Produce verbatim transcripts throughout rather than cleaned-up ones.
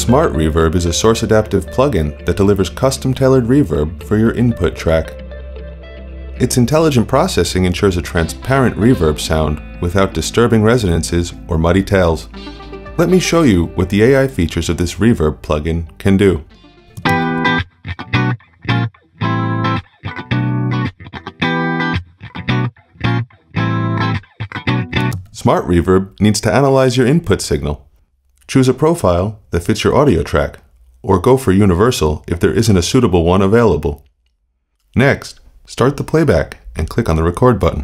Smart Reverb is a source adaptive plugin that delivers custom-tailored reverb for your input track. Its intelligent processing ensures a transparent reverb sound without disturbing resonances or muddy tails. Let me show you what the A I features of this reverb plugin can do. Smart Reverb needs to analyze your input signal. Choose a profile that fits your audio track, or go for universal if there isn't a suitable one available. Next, start the playback and click on the record button.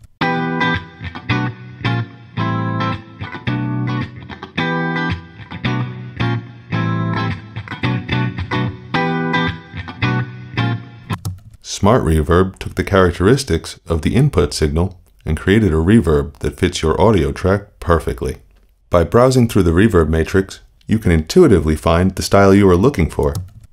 Smart Reverb took the characteristics of the input signal and created a reverb that fits your audio track perfectly. By browsing through the reverb matrix, you can intuitively find the style you are looking for.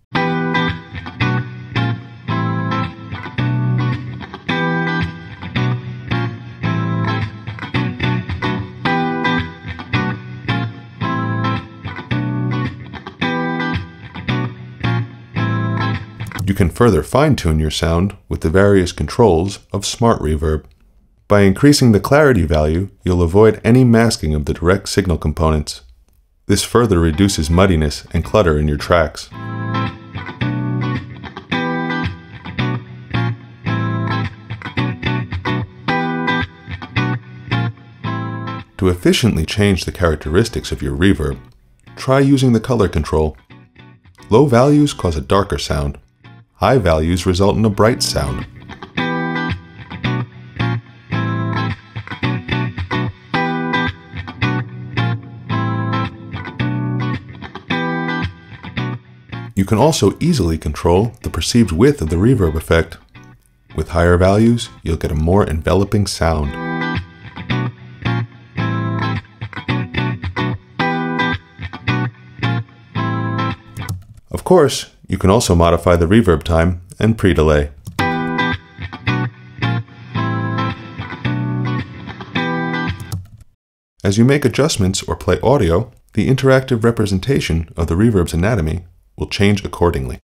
You can further fine-tune your sound with the various controls of Smart Reverb. By increasing the clarity value, you'll avoid any masking of the direct signal components. This further reduces muddiness and clutter in your tracks. To efficiently change the characteristics of your reverb, try using the color control. Low values cause a darker sound. High values result in a bright sound. You can also easily control the perceived width of the reverb effect. With higher values, you'll get a more enveloping sound. Of course, you can also modify the reverb time and pre-delay. As you make adjustments or play audio, the interactive representation of the reverb's anatomy will change accordingly.